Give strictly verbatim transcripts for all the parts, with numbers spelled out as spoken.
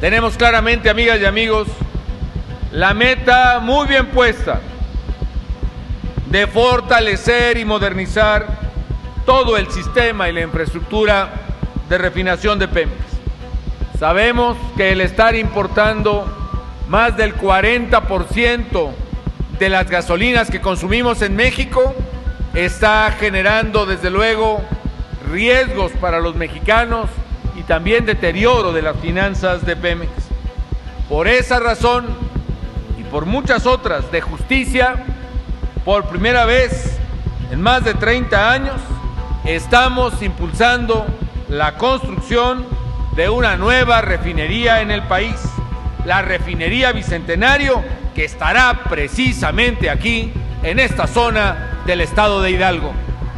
Tenemos claramente, amigas y amigos, la meta muy bien puesta de fortalecer y modernizar todo el sistema y la infraestructura de refinación de Pemex. Sabemos que el estar importando más del cuarenta por ciento de las gasolinas que consumimos en México está generando, desde luego, riesgos para los mexicanos y también deterioro de las finanzas de Pemex. Por esa razón y por muchas otras de justicia, por primera vez en más de treinta años, estamos impulsando la construcción de una nueva refinería en el país, la refinería Bicentenario, que estará precisamente aquí, en esta zona del estado de Hidalgo.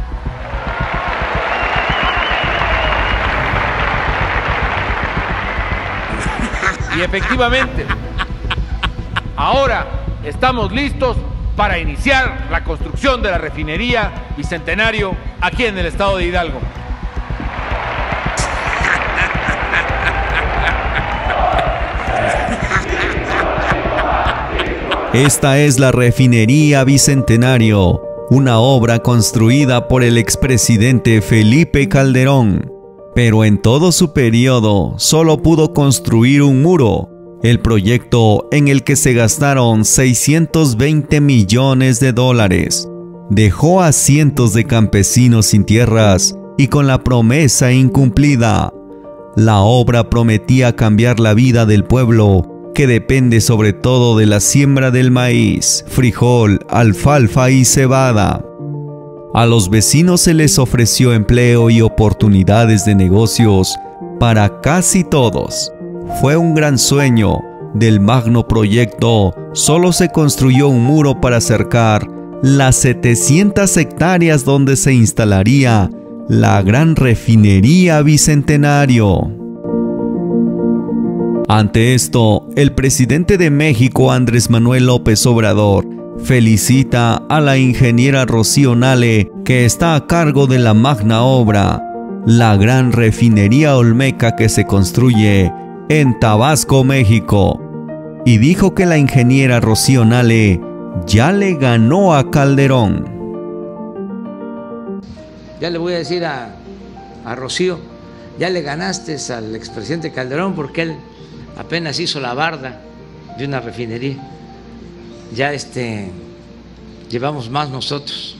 Y efectivamente, ahora estamos listos para iniciar la construcción de la refinería Bicentenario aquí en el estado de Hidalgo. Esta es la refinería Bicentenario, una obra construida por el expresidente Felipe Calderón, pero en todo su periodo solo pudo construir un muro, el proyecto en el que se gastaron seiscientos veinte millones de dólares. Dejó a cientos de campesinos sin tierras y con la promesa incumplida. La obra prometía cambiar la vida del pueblo, que depende sobre todo de la siembra del maíz, frijol, alfalfa y cebada. A los vecinos se les ofreció empleo y oportunidades de negocios para casi todos. Fue un gran sueño. Del magno proyecto solo se construyó un muro para cercar las setecientas hectáreas donde se instalaría la gran refinería Bicentenario. Ante esto, el presidente de México, Andrés Manuel López Obrador, felicita a la ingeniera Rocío Nale, que está a cargo de la magna obra, la gran refinería olmeca que se construye en Tabasco, México, y dijo que la ingeniera Rocío Nale ya le ganó a Calderón. Ya le voy a decir a, a Rocío, ya le ganaste al expresidente Calderón porque él apenas hizo la barda de una refinería. Ya este, llevamos más nosotros.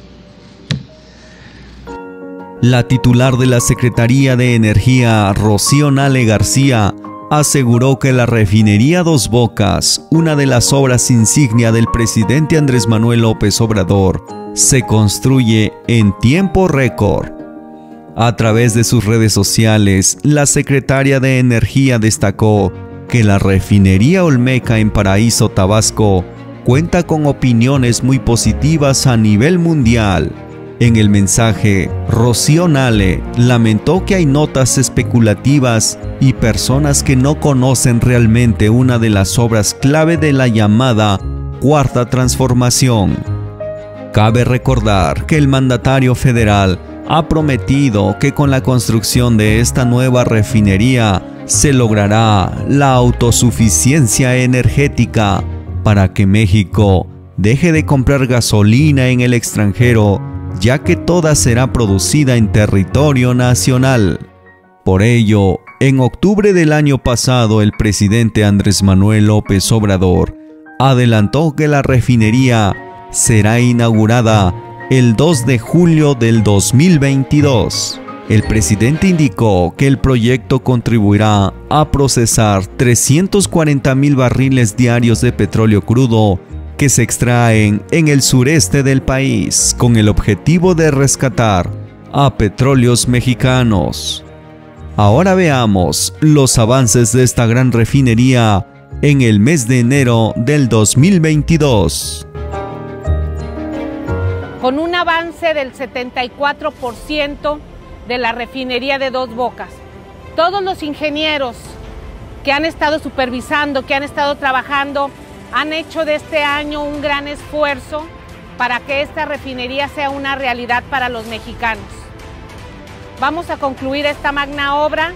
La titular de la Secretaría de Energía, Rocío Nale García, aseguró que la refinería Dos Bocas, una de las obras insignia del presidente Andrés Manuel López Obrador, se construye en tiempo récord. A través de sus redes sociales, la secretaria de Energía destacó que la refinería olmeca en Paraíso, Tabasco, cuenta con opiniones muy positivas a nivel mundial. En el mensaje, Rocío Nale lamentó que hay notas especulativas y personas que no conocen realmente una de las obras clave de la llamada Cuarta Transformación. Cabe recordar que el mandatario federal ha prometido que con la construcción de esta nueva refinería se logrará la autosuficiencia energética para que México deje de comprar gasolina en el extranjero, ya que toda será producida en territorio nacional. Por ello, en octubre del año pasado, el presidente Andrés Manuel López Obrador adelantó que la refinería será inaugurada el dos de julio del dos mil veintidós. El presidente indicó que el proyecto contribuirá a procesar trescientos cuarenta mil barriles diarios de petróleo crudo que se extraen en el sureste del país, con el objetivo de rescatar a petróleos mexicanos. Ahora veamos los avances de esta gran refinería en el mes de enero del dos mil veintidós. Con un avance del setenta y cuatro por ciento de la refinería de Dos Bocas. Todos los ingenieros que han estado supervisando, que han estado trabajando, han hecho de este año un gran esfuerzo para que esta refinería sea una realidad para los mexicanos. Vamos a concluir esta magna obra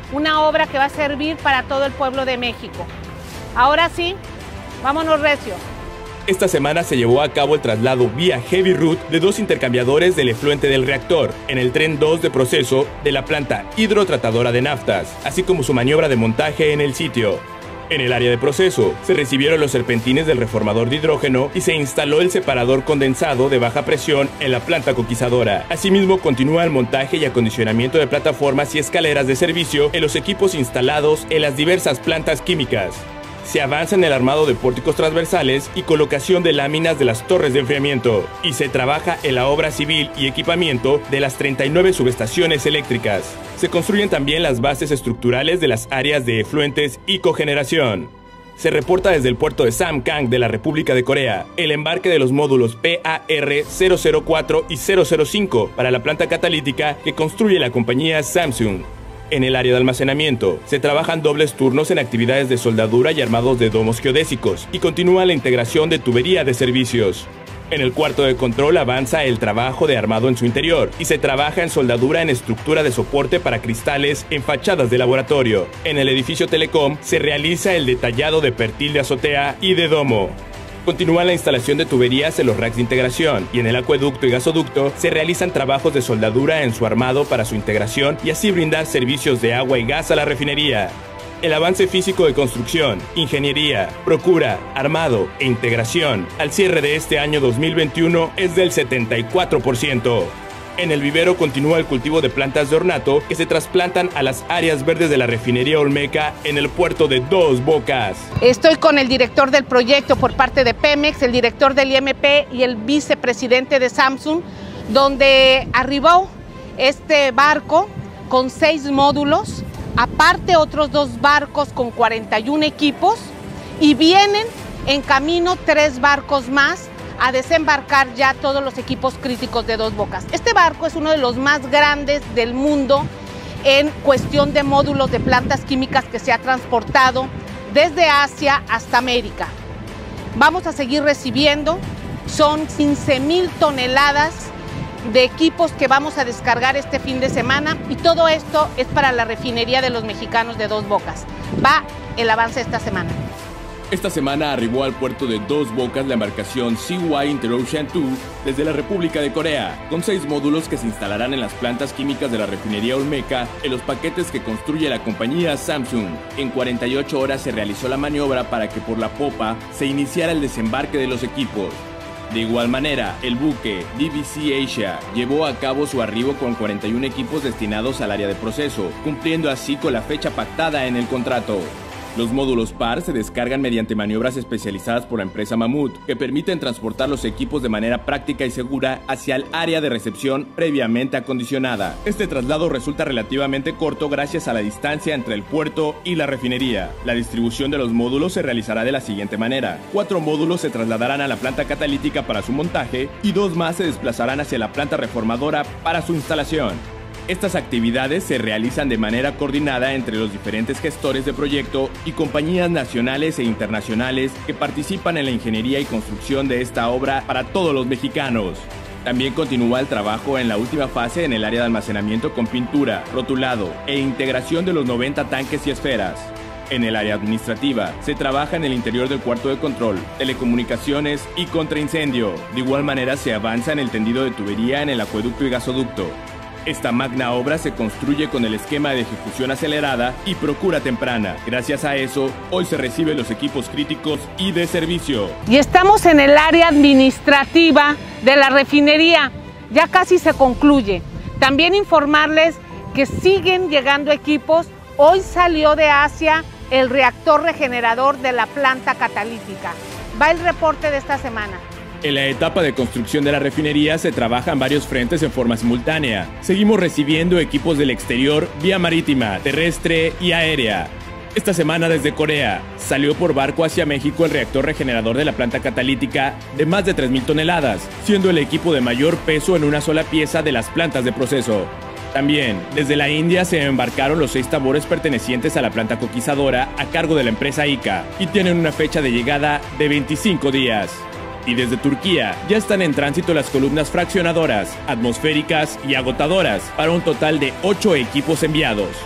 una obra que va a servir para todo el pueblo de México. Ahora sí, vámonos recio. Esta semana se llevó a cabo el traslado vía Heavy Route de dos intercambiadores del efluente del reactor en el tren dos de proceso de la planta hidrotratadora de naftas, así como su maniobra de montaje en el sitio. En el área de proceso, se recibieron los serpentines del reformador de hidrógeno y se instaló el separador condensado de baja presión en la planta coquizadora. Asimismo, continúa el montaje y acondicionamiento de plataformas y escaleras de servicio en los equipos instalados en las diversas plantas químicas. Se avanza en el armado de pórticos transversales y colocación de láminas de las torres de enfriamiento, y se trabaja en la obra civil y equipamiento de las treinta y nueve subestaciones eléctricas. Se construyen también las bases estructurales de las áreas de efluentes y cogeneración. Se reporta desde el puerto de Samkang de la República de Corea el embarque de los módulos P A R cero cero cuatro y cero cero cinco para la planta catalítica que construye la compañía Samsung. En el área de almacenamiento, se trabajan dobles turnos en actividades de soldadura y armados de domos geodésicos, y continúa la integración de tubería de servicios. En el cuarto de control avanza el trabajo de armado en su interior, y se trabaja en soldadura en estructura de soporte para cristales en fachadas de laboratorio. En el edificio Telecom se realiza el detallado de pertil de azotea y de domo. Continúa la instalación de tuberías en los racks de integración, y en el acueducto y gasoducto se realizan trabajos de soldadura en su armado para su integración y así brindar servicios de agua y gas a la refinería. El avance físico de construcción, ingeniería, procura, armado e integración al cierre de este año dos mil veintiuno es del setenta y cuatro por ciento. En el vivero continúa el cultivo de plantas de ornato que se trasplantan a las áreas verdes de la refinería Olmeca en el puerto de Dos Bocas. Estoy con el director del proyecto por parte de Pemex, el director del I M P y el vicepresidente de Samsung, donde arribó este barco con seis módulos, aparte otros dos barcos con cuarenta y un equipos, y vienen en camino tres barcos más a desembarcar ya todos los equipos críticos de Dos Bocas. Este barco es uno de los más grandes del mundo en cuestión de módulos de plantas químicas que se ha transportado desde Asia hasta América. Vamos a seguir recibiendo, son quince mil toneladas de equipos que vamos a descargar este fin de semana, y todo esto es para la refinería de los mexicanos de Dos Bocas. Va el avance esta semana. Esta semana arribó al puerto de Dos Bocas la embarcación C Y Interocean dos desde la República de Corea, con seis módulos que se instalarán en las plantas químicas de la refinería Olmeca en los paquetes que construye la compañía Samsung. En cuarenta y ocho horas se realizó la maniobra para que por la popa se iniciara el desembarque de los equipos. De igual manera, el buque D V C Asia llevó a cabo su arribo con cuarenta y un equipos destinados al área de proceso, cumpliendo así con la fecha pactada en el contrato. Los módulos P A R se descargan mediante maniobras especializadas por la empresa Mamut, que permiten transportar los equipos de manera práctica y segura hacia el área de recepción previamente acondicionada. Este traslado resulta relativamente corto gracias a la distancia entre el puerto y la refinería. La distribución de los módulos se realizará de la siguiente manera. Cuatro módulos se trasladarán a la planta catalítica para su montaje y dos más se desplazarán hacia la planta reformadora para su instalación. Estas actividades se realizan de manera coordinada entre los diferentes gestores de proyecto y compañías nacionales e internacionales que participan en la ingeniería y construcción de esta obra para todos los mexicanos. También continúa el trabajo en la última fase en el área de almacenamiento con pintura, rotulado e integración de los noventa tanques y esferas. En el área administrativa, se trabaja en el interior del cuarto de control, telecomunicaciones y contraincendio. De igual manera se avanza en el tendido de tubería en el acueducto y gasoducto. Esta magna obra se construye con el esquema de ejecución acelerada y procura temprana. Gracias a eso, hoy se reciben los equipos críticos y de servicio. Y estamos en el área administrativa de la refinería. Ya casi se concluye. También informarles que siguen llegando equipos. Hoy salió de Asia el reactor regenerador de la planta catalítica. Va el reporte de esta semana. En la etapa de construcción de la refinería se trabajan varios frentes en forma simultánea. Seguimos recibiendo equipos del exterior vía marítima, terrestre y aérea. Esta semana desde Corea salió por barco hacia México el reactor regenerador de la planta catalítica de más de tres mil toneladas, siendo el equipo de mayor peso en una sola pieza de las plantas de proceso. También, desde la India se embarcaron los seis tambores pertenecientes a la planta coquizadora a cargo de la empresa I C A y tienen una fecha de llegada de veinticinco días. Y desde Turquía ya están en tránsito las columnas fraccionadoras, atmosféricas y agotadoras, para un total de ocho equipos enviados.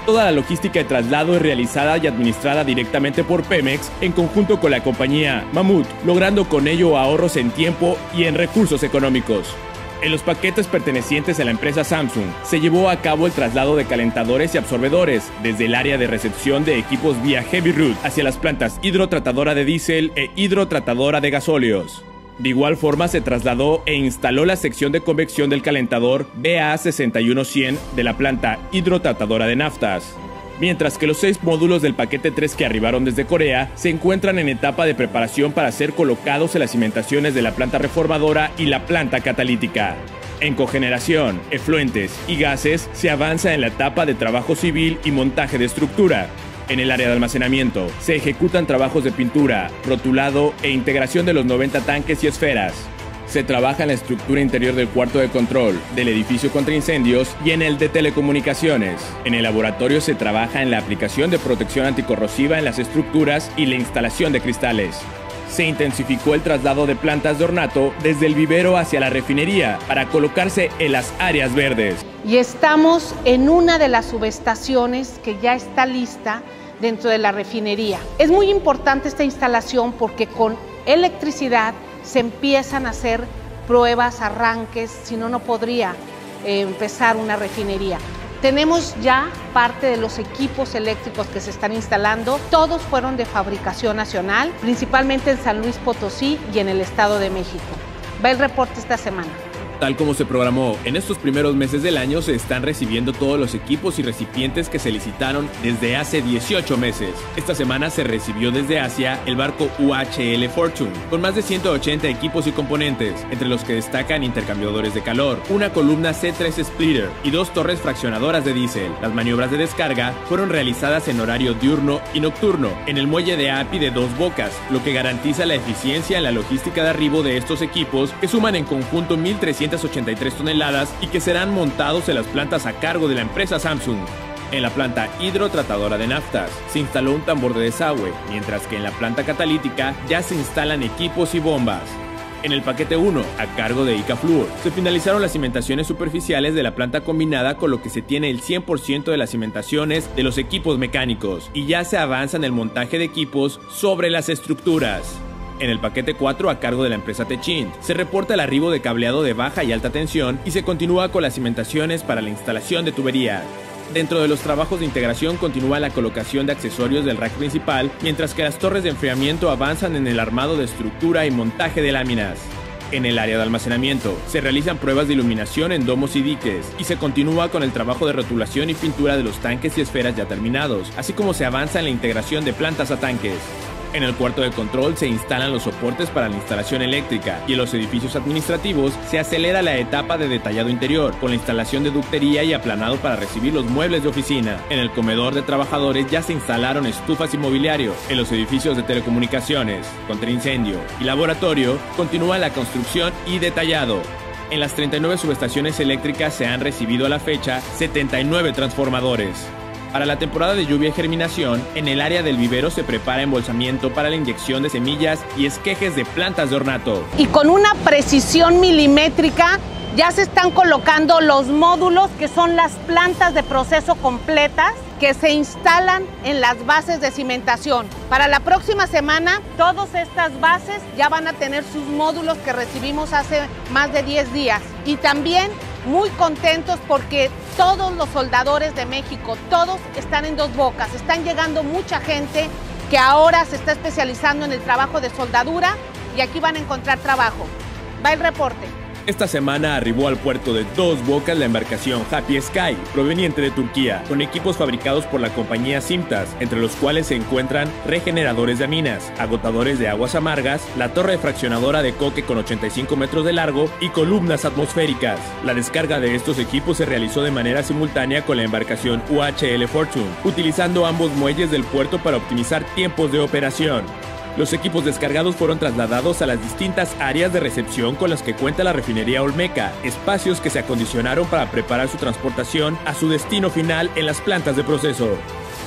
Toda la logística de traslado es realizada y administrada directamente por Pemex en conjunto con la compañía Mamut, logrando con ello ahorros en tiempo y en recursos económicos. En los paquetes pertenecientes a la empresa Samsung se llevó a cabo el traslado de calentadores y absorbedores desde el área de recepción de equipos vía Heavy Route hacia las plantas hidrotratadora de diésel e hidrotratadora de gasóleos. De igual forma se trasladó e instaló la sección de convección del calentador B A sesenta y uno cien de la planta hidrotratadora de naftas, mientras que los seis módulos del paquete tres que arribaron desde Corea se encuentran en etapa de preparación para ser colocados en las cimentaciones de la planta reformadora y la planta catalítica. En cogeneración, efluentes y gases se avanza en la etapa de trabajo civil y montaje de estructura. En el área de almacenamiento, se ejecutan trabajos de pintura, rotulado e integración de los noventa tanques y esferas. Se trabaja en la estructura interior del cuarto de control, del edificio contra incendios y en el de telecomunicaciones. En el laboratorio se trabaja en la aplicación de protección anticorrosiva en las estructuras y la instalación de cristales. Se intensificó el traslado de plantas de ornato desde el vivero hacia la refinería para colocarse en las áreas verdes. Y estamos en una de las subestaciones que ya está lista dentro de la refinería. Es muy importante esta instalación porque con electricidad se empiezan a hacer pruebas, arranques, si no, no podría eh, empezar una refinería. Tenemos ya parte de los equipos eléctricos que se están instalando, todos fueron de fabricación nacional, principalmente en San Luis Potosí y en el Estado de México. Va el reporte esta semana. Tal como se programó, en estos primeros meses del año se están recibiendo todos los equipos y recipientes que se licitaron desde hace dieciocho meses. Esta semana se recibió desde Asia el barco U H L Fortune, con más de ciento ochenta equipos y componentes, entre los que destacan intercambiadores de calor, una columna C tres Splitter y dos torres fraccionadoras de diésel. Las maniobras de descarga fueron realizadas en horario diurno y nocturno, en el muelle de A P I de Dos Bocas, lo que garantiza la eficiencia en la logística de arribo de estos equipos, que suman en conjunto mil trescientas ochenta y tres toneladas y que serán montados en las plantas a cargo de la empresa Samsung. En la planta hidrotratadora de naftas se instaló un tambor de desagüe, mientras que en la planta catalítica ya se instalan equipos y bombas. En el paquete uno, a cargo de Icafluor, se finalizaron las cimentaciones superficiales de la planta combinada, con lo que se tiene el cien por ciento de las cimentaciones de los equipos mecánicos y ya se avanza en el montaje de equipos sobre las estructuras. En el paquete cuatro, a cargo de la empresa Techint, se reporta el arribo de cableado de baja y alta tensión y se continúa con las cimentaciones para la instalación de tubería. Dentro de los trabajos de integración continúa la colocación de accesorios del rack principal, mientras que las torres de enfriamiento avanzan en el armado de estructura y montaje de láminas. En el área de almacenamiento, se realizan pruebas de iluminación en domos y diques, y se continúa con el trabajo de rotulación y pintura de los tanques y esferas ya terminados, así como se avanza en la integración de plantas a tanques. En el cuarto de control se instalan los soportes para la instalación eléctrica y en los edificios administrativos se acelera la etapa de detallado interior con la instalación de ductería y aplanado para recibir los muebles de oficina. En el comedor de trabajadores ya se instalaron estufas y mobiliario. En los edificios de telecomunicaciones, contraincendio y laboratorio continúa la construcción y detallado. En las treinta y nueve subestaciones eléctricas se han recibido a la fecha setenta y nueve transformadores. Para la temporada de lluvia y germinación, en el área del vivero se prepara embolsamiento para la inyección de semillas y esquejes de plantas de ornato. Y con una precisión milimétrica ya se están colocando los módulos, que son las plantas de proceso completas que se instalan en las bases de cimentación. Para la próxima semana, todas estas bases ya van a tener sus módulos que recibimos hace más de diez días. Y también muy contentos porque todos los soldadores de México, todos están en Dos Bocas. Están llegando mucha gente que ahora se está especializando en el trabajo de soldadura y aquí van a encontrar trabajo. Va el reporte. Esta semana arribó al puerto de Dos Bocas la embarcación Happy Sky, proveniente de Turquía, con equipos fabricados por la compañía Simtas, entre los cuales se encuentran regeneradores de aminas, agotadores de aguas amargas, la torre fraccionadora de coque con ochenta y cinco metros de largo y columnas atmosféricas. La descarga de estos equipos se realizó de manera simultánea con la embarcación U H L Fortune, utilizando ambos muelles del puerto para optimizar tiempos de operación. Los equipos descargados fueron trasladados a las distintas áreas de recepción con las que cuenta la refinería Olmeca, espacios que se acondicionaron para preparar su transportación a su destino final en las plantas de proceso.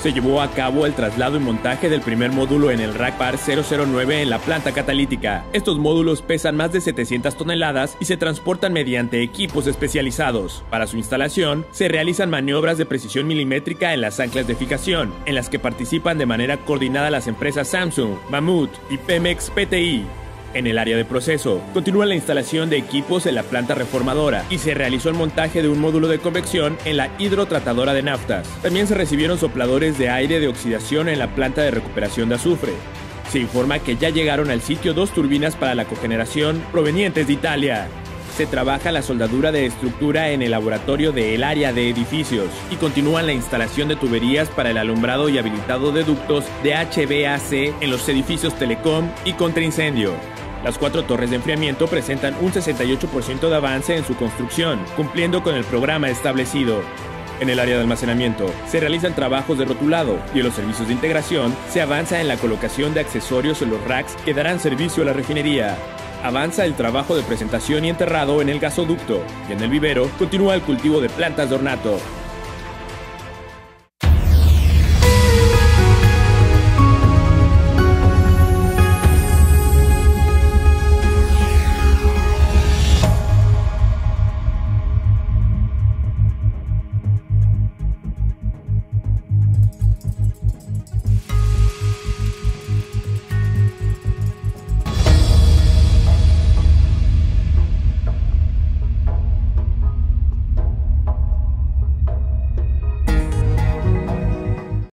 Se llevó a cabo el traslado y montaje del primer módulo en el rack par cero cero nueve en la planta catalítica. Estos módulos pesan más de setecientas toneladas y se transportan mediante equipos especializados. Para su instalación, se realizan maniobras de precisión milimétrica en las anclas de fijación, en las que participan de manera coordinada las empresas Samsung, Mammoth y Pemex P T I. En el área de proceso, continúa la instalación de equipos en la planta reformadora y se realizó el montaje de un módulo de convección en la hidrotratadora de naftas. También se recibieron sopladores de aire de oxidación en la planta de recuperación de azufre. Se informa que ya llegaron al sitio dos turbinas para la cogeneración provenientes de Italia. Se trabaja la soldadura de estructura en el laboratorio del área de edificios y continúa la instalación de tuberías para el alumbrado y habilitado de ductos de H V A C en los edificios Telecom y contraincendio. Las cuatro torres de enfriamiento presentan un sesenta y ocho por ciento de avance en su construcción, cumpliendo con el programa establecido. En el área de almacenamiento, se realizan trabajos de rotulado y en los servicios de integración se avanza en la colocación de accesorios en los racks que darán servicio a la refinería. Avanza el trabajo de presentación y enterrado en el gasoducto y en el vivero continúa el cultivo de plantas de ornato.